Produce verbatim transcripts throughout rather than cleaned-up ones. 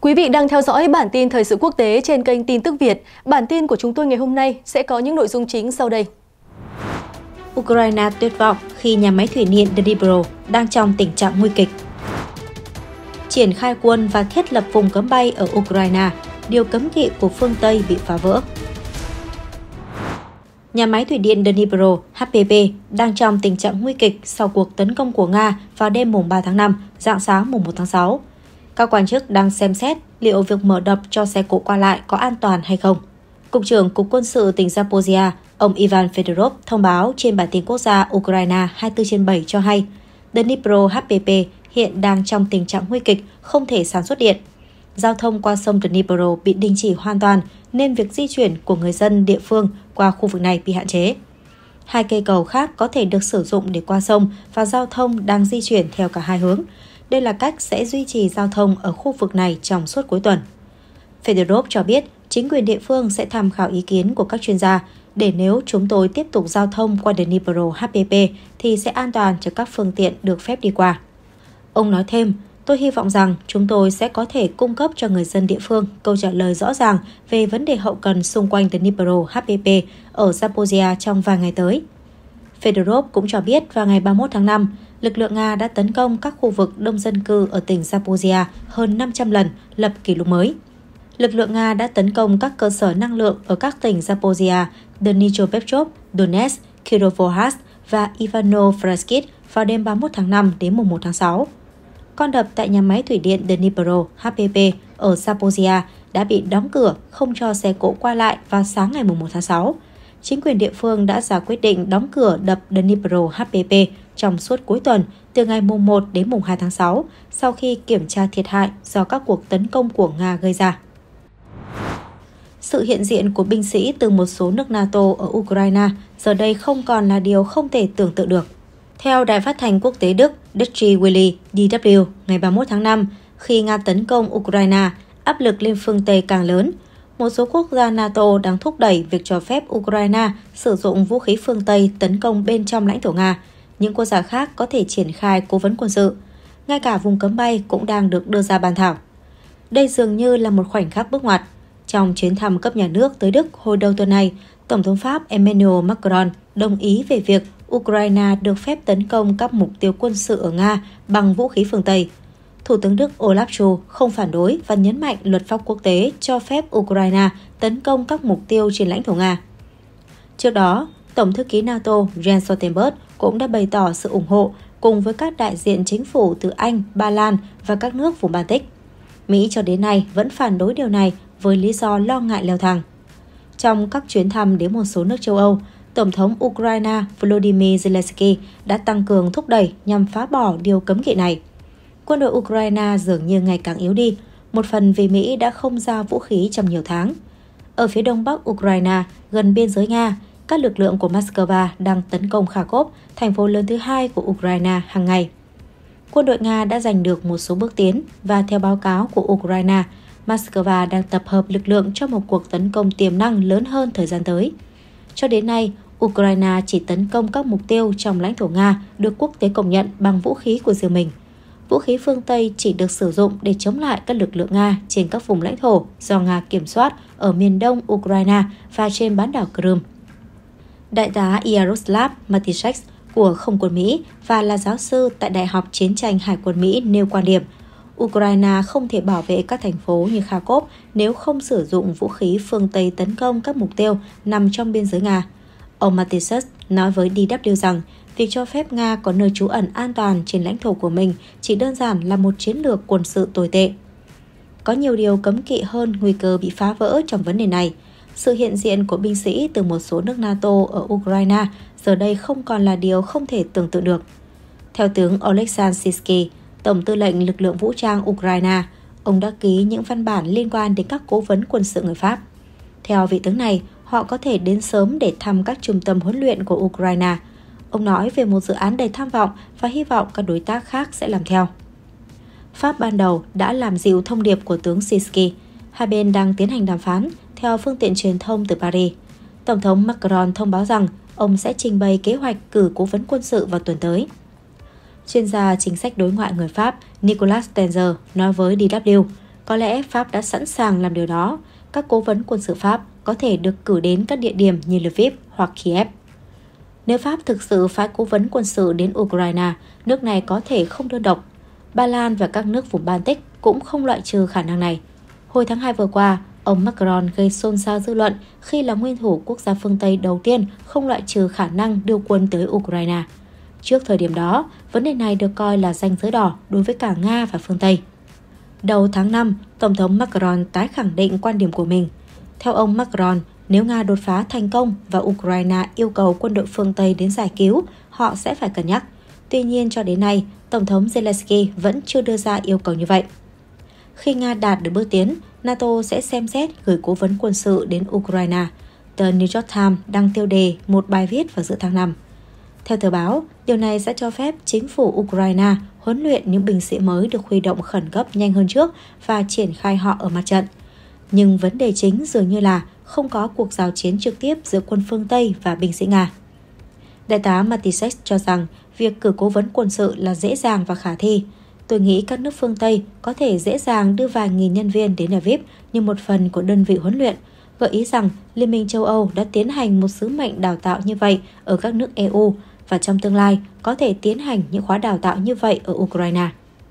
Quý vị đang theo dõi bản tin thời sự quốc tế trên kênh Tin tức Việt. Bản tin của chúng tôi ngày hôm nay sẽ có những nội dung chính sau đây. Ukraine tuyệt vọng khi nhà máy thủy điện Dnipro đang trong tình trạng nguy kịch. Triển khai quân và thiết lập vùng cấm bay ở Ukraine, điều cấm kỵ của phương Tây bị phá vỡ. Nhà máy thủy điện Dnipro H P P đang trong tình trạng nguy kịch sau cuộc tấn công của Nga vào đêm mùng ba tháng năm, rạng sáng mùng một tháng sáu. Các quan chức đang xem xét liệu việc mở đập cho xe cộ qua lại có an toàn hay không. Cục trưởng Cục Quân sự tỉnh Zaporizhia, ông Ivan Fedorov thông báo trên bản tin quốc gia Ukraine hai mươi tư trên bảy cho hay, Dnipro H P P hiện đang trong tình trạng nguy kịch, không thể sản xuất điện. Giao thông qua sông Dnipro bị đình chỉ hoàn toàn nên việc di chuyển của người dân địa phương qua khu vực này bị hạn chế. Hai cây cầu khác có thể được sử dụng để qua sông và giao thông đang di chuyển theo cả hai hướng. Đây là cách sẽ duy trì giao thông ở khu vực này trong suốt cuối tuần. Fedorov cho biết chính quyền địa phương sẽ tham khảo ý kiến của các chuyên gia để nếu chúng tôi tiếp tục giao thông qua Dnipro H P P thì sẽ an toàn cho các phương tiện được phép đi qua. Ông nói thêm, tôi hy vọng rằng chúng tôi sẽ có thể cung cấp cho người dân địa phương câu trả lời rõ ràng về vấn đề hậu cần xung quanh Dnipro H P P ở Zaporizhia trong vài ngày tới. Fedorov cũng cho biết vào ngày ba mươi mốt tháng năm, lực lượng Nga đã tấn công các khu vực đông dân cư ở tỉnh Zaporizhia hơn năm trăm lần, lập kỷ lục mới. Lực lượng Nga đã tấn công các cơ sở năng lượng ở các tỉnh Zaporizhia, Dnipropetrovsk, Donetsk, Kirovohrad và Ivano-Frankivsk vào đêm ba mươi mốt tháng năm đến mùng một tháng sáu. Con đập tại nhà máy thủy điện Dnipro H P P ở Zaporizhia đã bị đóng cửa, không cho xe cộ qua lại vào sáng ngày mùng một tháng sáu. Chính quyền địa phương đã ra quyết định đóng cửa đập Dnipro H P P trong suốt cuối tuần từ ngày mùng một đến mùng hai tháng sáu sau khi kiểm tra thiệt hại do các cuộc tấn công của Nga gây ra. Sự hiện diện của binh sĩ từ một số nước NATO ở Ukraine giờ đây không còn là điều không thể tưởng tượng được. Theo Đài Phát thanh Quốc tế Đức Deutsche Welle D W ngày ba mươi mốt tháng năm, khi Nga tấn công Ukraine, áp lực lên phương Tây càng lớn. Một số quốc gia NATO đang thúc đẩy việc cho phép Ukraine sử dụng vũ khí phương Tây tấn công bên trong lãnh thổ Nga. Những quốc gia khác có thể triển khai cố vấn quân sự. Ngay cả vùng cấm bay cũng đang được đưa ra bàn thảo. Đây dường như là một khoảnh khắc bước ngoặt. Trong chuyến thăm cấp nhà nước tới Đức hồi đầu tuần này, Tổng thống Pháp Emmanuel Macron đồng ý về việc Ukraine được phép tấn công các mục tiêu quân sự ở Nga bằng vũ khí phương Tây. Thủ tướng Đức Olaf Scholz không phản đối và nhấn mạnh luật pháp quốc tế cho phép Ukraine tấn công các mục tiêu trên lãnh thổ Nga. Trước đó, Tổng thư ký NATO Jens Stoltenberg cũng đã bày tỏ sự ủng hộ cùng với các đại diện chính phủ từ Anh, Ba Lan và các nước vùng Baltic. Mỹ cho đến nay vẫn phản đối điều này với lý do lo ngại leo thang. Trong các chuyến thăm đến một số nước châu Âu, Tổng thống Ukraine Volodymyr Zelensky đã tăng cường thúc đẩy nhằm phá bỏ điều cấm kỵ này. Quân đội Ukraine dường như ngày càng yếu đi, một phần vì Mỹ đã không giao vũ khí trong nhiều tháng. Ở phía đông bắc Ukraine, gần biên giới Nga, các lực lượng của Moscow đang tấn công Kharkov, thành phố lớn thứ hai của Ukraine hàng ngày. Quân đội Nga đã giành được một số bước tiến và theo báo cáo của Ukraine, Moscow đang tập hợp lực lượng cho một cuộc tấn công tiềm năng lớn hơn thời gian tới. Cho đến nay, Ukraine chỉ tấn công các mục tiêu trong lãnh thổ Nga được quốc tế công nhận bằng vũ khí của riêng mình. Vũ khí phương Tây chỉ được sử dụng để chống lại các lực lượng Nga trên các vùng lãnh thổ do Nga kiểm soát ở miền đông Ukraine và trên bán đảo Crimea. Đại tá Yaroslav Matyshek của Không quân Mỹ và là giáo sư tại Đại học Chiến tranh Hải quân Mỹ nêu quan điểm Ukraine không thể bảo vệ các thành phố như Kharkov nếu không sử dụng vũ khí phương Tây tấn công các mục tiêu nằm trong biên giới Nga. Ông Matyshek nói với D W rằng việc cho phép Nga có nơi trú ẩn an toàn trên lãnh thổ của mình chỉ đơn giản là một chiến lược quân sự tồi tệ. Có nhiều điều cấm kỵ hơn nguy cơ bị phá vỡ trong vấn đề này. Sự hiện diện của binh sĩ từ một số nước NATO ở Ukraine giờ đây không còn là điều không thể tưởng tượng được. Theo tướng Oleksandr Syrskyi, Tổng tư lệnh lực lượng vũ trang Ukraine, ông đã ký những văn bản liên quan đến các cố vấn quân sự người Pháp. Theo vị tướng này, họ có thể đến sớm để thăm các trung tâm huấn luyện của Ukraine. Ông nói về một dự án đầy tham vọng và hy vọng các đối tác khác sẽ làm theo. Pháp ban đầu đã làm dịu thông điệp của tướng Syrskyi. Hai bên đang tiến hành đàm phán, theo phương tiện truyền thông từ Paris. Tổng thống Macron thông báo rằng ông sẽ trình bày kế hoạch cử cố vấn quân sự vào tuần tới. Chuyên gia chính sách đối ngoại người Pháp Nicolas Tenzer nói với D W, Có lẽ Pháp đã sẵn sàng làm điều đó. Các cố vấn quân sự Pháp có thể được cử đến các địa điểm như Lviv hoặc Kiev. Nếu Pháp thực sự phái cố vấn quân sự đến Ukraine, nước này có thể không đơn độc. Ba Lan và các nước vùng Baltic cũng không loại trừ khả năng này. Hồi tháng hai vừa qua, ông Macron gây xôn xao dư luận khi là nguyên thủ quốc gia phương Tây đầu tiên không loại trừ khả năng đưa quân tới Ukraine. Trước thời điểm đó, vấn đề này được coi là ranh giới đỏ đối với cả Nga và phương Tây. Đầu tháng năm, Tổng thống Macron tái khẳng định quan điểm của mình. Theo ông Macron, nếu Nga đột phá thành công và Ukraine yêu cầu quân đội phương Tây đến giải cứu, họ sẽ phải cân nhắc. Tuy nhiên, cho đến nay, Tổng thống Zelensky vẫn chưa đưa ra yêu cầu như vậy. Khi Nga đạt được bước tiến, NATO sẽ xem xét gửi cố vấn quân sự đến Ukraine. Tờ New York Times đăng tiêu đề một bài viết vào giữa tháng năm. Theo tờ báo, điều này sẽ cho phép chính phủ Ukraine huấn luyện những binh sĩ mới được huy động khẩn cấp nhanh hơn trước và triển khai họ ở mặt trận. Nhưng vấn đề chính dường như là không có cuộc giao chiến trực tiếp giữa quân phương Tây và binh sĩ Nga. Đại tá Matisek cho rằng việc cử cố vấn quân sự là dễ dàng và khả thi. Tôi nghĩ các nước phương Tây có thể dễ dàng đưa vài nghìn nhân viên đến Lviv như một phần của đơn vị huấn luyện, gợi ý rằng Liên minh châu Âu đã tiến hành một sứ mệnh đào tạo như vậy ở các nước e u và trong tương lai có thể tiến hành những khóa đào tạo như vậy ở Ukraine.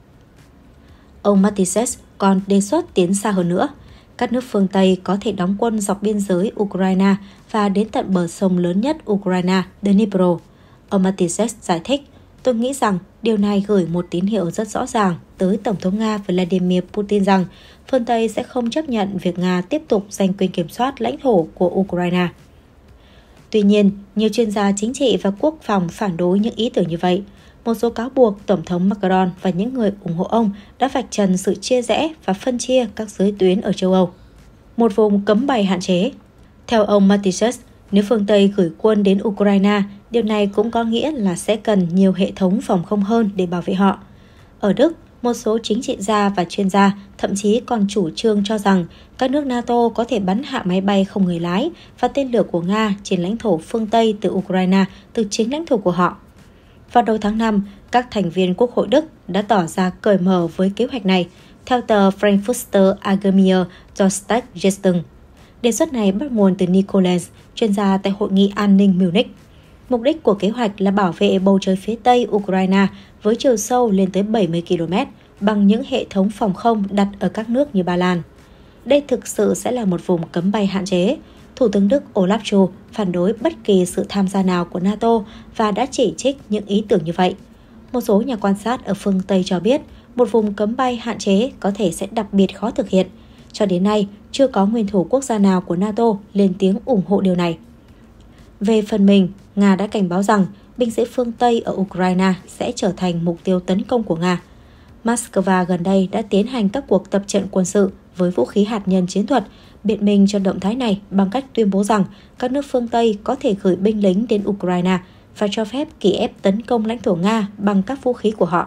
Ông Matisek còn đề xuất tiến xa hơn nữa. Các nước phương Tây có thể đóng quân dọc biên giới Ukraine và đến tận bờ sông lớn nhất Ukraine, Dnipro. Ông Matisek giải thích, tôi nghĩ rằng điều này gửi một tín hiệu rất rõ ràng tới Tổng thống Nga Vladimir Putin rằng phương Tây sẽ không chấp nhận việc Nga tiếp tục giành quyền kiểm soát lãnh thổ của Ukraine. Tuy nhiên, nhiều chuyên gia chính trị và quốc phòng phản đối những ý tưởng như vậy. Một số cáo buộc Tổng thống Macron và những người ủng hộ ông đã vạch trần sự chia rẽ và phân chia các giới tuyến ở châu Âu. Một vùng cấm bay hạn chế. Theo ông Matisek, nếu phương Tây gửi quân đến Ukraine, điều này cũng có nghĩa là sẽ cần nhiều hệ thống phòng không hơn để bảo vệ họ. Ở Đức, một số chính trị gia và chuyên gia thậm chí còn chủ trương cho rằng các nước NATO có thể bắn hạ máy bay không người lái và tên lửa của Nga trên lãnh thổ phương Tây từ Ukraine từ chính lãnh thổ của họ. Vào đầu tháng năm, các thành viên Quốc hội Đức đã tỏ ra cởi mở với kế hoạch này, theo tờ Frankfurter Allgemeine Zeitung. Đề xuất này bắt nguồn từ Nico Lenz, chuyên gia tại Hội nghị An ninh Munich. Mục đích của kế hoạch là bảo vệ bầu trời phía Tây Ukraine với chiều sâu lên tới bảy mươi ki lô mét bằng những hệ thống phòng không đặt ở các nước như Ba Lan. Đây thực sự sẽ là một vùng cấm bay hạn chế. Thủ tướng Đức Olaf Scholz phản đối bất kỳ sự tham gia nào của NATO và đã chỉ trích những ý tưởng như vậy. Một số nhà quan sát ở phương Tây cho biết một vùng cấm bay hạn chế có thể sẽ đặc biệt khó thực hiện. Cho đến nay, chưa có nguyên thủ quốc gia nào của NATO lên tiếng ủng hộ điều này. Về phần mình, Nga đã cảnh báo rằng binh sĩ phương Tây ở Ukraine sẽ trở thành mục tiêu tấn công của Nga. Moscow gần đây đã tiến hành các cuộc tập trận quân sự với vũ khí hạt nhân chiến thuật, biện minh cho động thái này bằng cách tuyên bố rằng các nước phương Tây có thể gửi binh lính đến Ukraine và cho phép Kiev tấn công lãnh thổ Nga bằng các vũ khí của họ.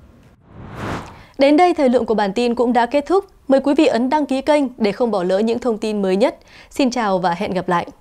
Đến đây, thời lượng của bản tin cũng đã kết thúc. Mời quý vị ấn đăng ký kênh để không bỏ lỡ những thông tin mới nhất. Xin chào và hẹn gặp lại!